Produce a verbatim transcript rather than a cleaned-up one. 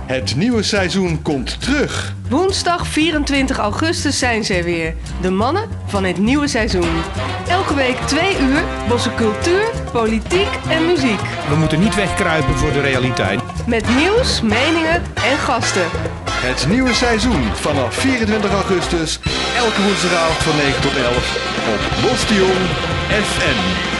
Het nieuwe seizoen komt terug. Woensdag vierentwintig augustus zijn ze er weer. De mannen van het nieuwe seizoen. Elke week twee uur bosse cultuur, politiek en muziek. We moeten niet wegkruipen voor de realiteit. Met nieuws, meningen en gasten. Het nieuwe seizoen vanaf vierentwintig augustus. Elke woensdagavond van negen tot elf op Bostion F M.